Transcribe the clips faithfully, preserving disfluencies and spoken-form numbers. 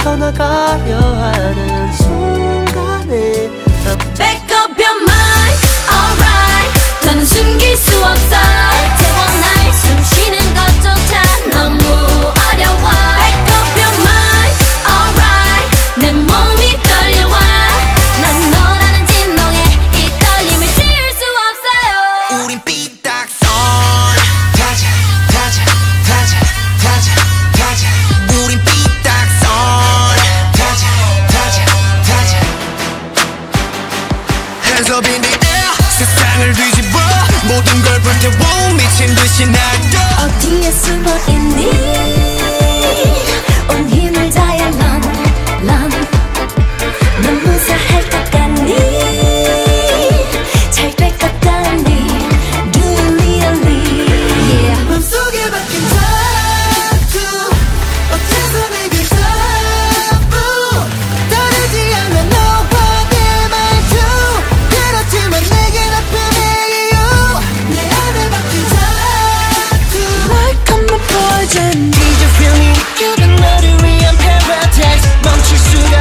떠나가려 하는 순간에 Back up your mind, alright. 더는 숨길 수 없어. 태워 날 숨쉬는 것조차 너무 어려워. Back up your mind, alright. 내 몸이 떨려와. 난 너라는 진동에 이 떨림을 지울 수 없어요. 우린 삐딱선 타자 타자 타자 타자 타자 우린 삐딱선 타자 타자 타자 Hands up in the air 세상을 뒤집어 모든 걸 불태워 미친 듯이 날뛰어 어디에 숨어 있니? 온 힘을 다해 run, run. 넌 무사할 것 같니? 잘 될 것 같니? Do you really? Yeah. 맘속에 박힌 타투 어째서 내게 자꾸 다르지 않는 너와 내 말투 그렇지만 내겐 아픔의 이유 내 안에 박힌 타투 Like I'm a poison Did you feel me? 이런 너를 위한 paradise 멈출 수가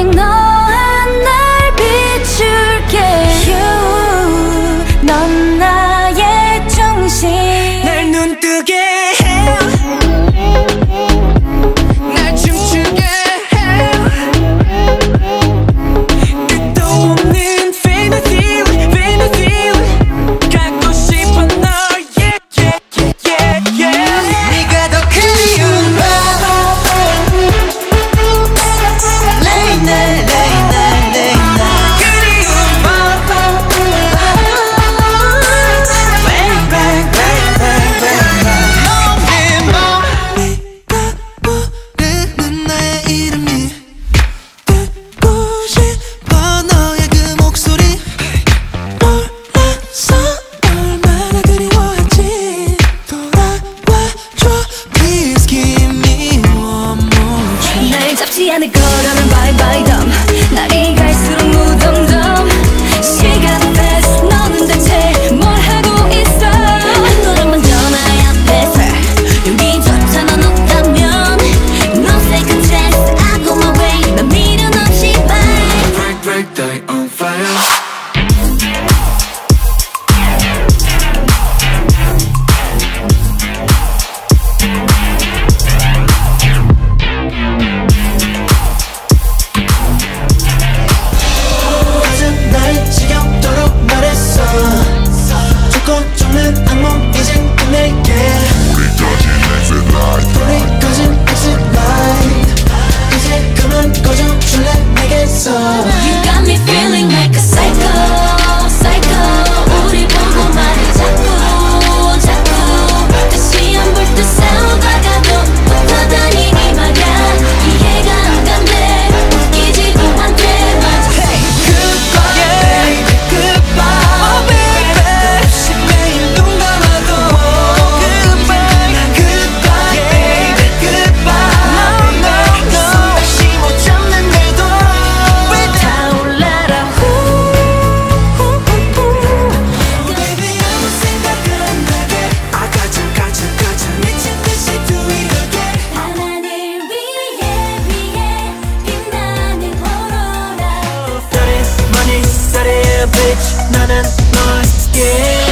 너한 날 비출게. You, 넌 나의 중심. 날 눈뜨게 해. 날 춤추게 해. 끝도 없는 fantasy, fantasy. 갖고 싶어 널, yeah, yeah, yeah, yeah, yeah. 네가 더 그리운 밤. Late night, late night, late night. 그리운 밤. Bang, bang, bang, bang, bang, bang. 넌 네가 부르는 나의 이름이 듣고 싶어. 너의 그 목소리 몰라서 얼마나 그리워했지. 돌아와줘 please give me one more chance. 날 잡지 않을 거라면 bye bye dumb. 날이 갈수록 무덤덤. 시간 fast. 너는 대체 뭘 하고 있어? 너를 먼저 나 앞에서 여기조차 넌 없다면 No second chance. I go my way. 난 미련 없이 bye. Break, break, die on fire. 가슴 날 지겹도록 말했어. 죽고 죽는 악몽 이젠 끝낼게. 불이 꺼진 exit light. 이제 그만 꺼져줄래 내게서. You got me feeling like a psycho, psycho. 우리 보고 말해 자꾸, 자꾸. 다시 안 볼 듯 싸우다가도 붙어다니니 말야. 이해가 안 간대. 웃기지도 않대. 맞아. Goodbye, goodbye, oh baby. 혹시 매일 눈 감아도 Goodbye, goodbye, baby, goodbye. No, no, no. 숨 다시 못 참는데도 타올라라 후. Baby 아무 생각 안 나게 I got you, got you, got you. 미친 듯이 do it again. 하늘 위에 위에 빛나는 오로라. That is money, that is bitch. 나는 너의 skin.